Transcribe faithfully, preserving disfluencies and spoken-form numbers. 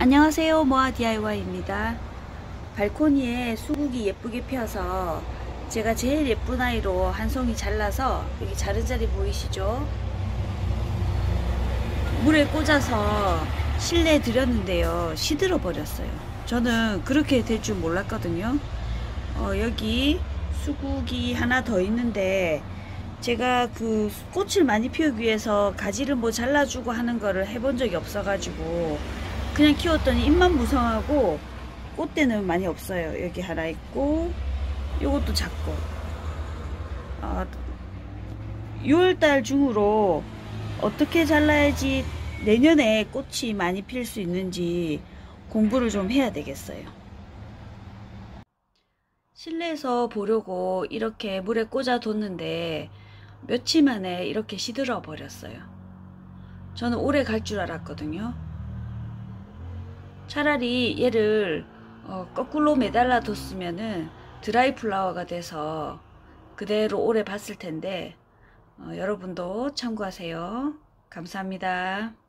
안녕하세요, 모아 디아이와이입니다. 발코니에 수국이 예쁘게 피어서 제가 제일 예쁜 아이로 한 송이 잘라서 여기 자른 자리 보이시죠? 물에 꽂아서 실내에 들였는데요, 시들어 버렸어요. 저는 그렇게 될 줄 몰랐거든요. 어, 여기 수국이 하나 더 있는데 제가 그 꽃을 많이 피우기 위해서 가지를 뭐 잘라주고 하는 거를 해본 적이 없어가지고 그냥 키웠더니 잎만 무성하고 꽃대는 많이 없어요. 여기 하나 있고 요것도 작고 어, 유월달 중으로 어떻게 잘라야지 내년에 꽃이 많이 필 수 있는지 공부를 좀 해야 되겠어요. 실내에서 보려고 이렇게 물에 꽂아 뒀는데 며칠 만에 이렇게 시들어 버렸어요. 저는 오래 갈 줄 알았거든요. 차라리 얘를 어, 거꾸로 매달아 뒀으면은 드라이 플라워가 돼서 그대로 오래 봤을 텐데 어, 여러분도 참고하세요. 감사합니다.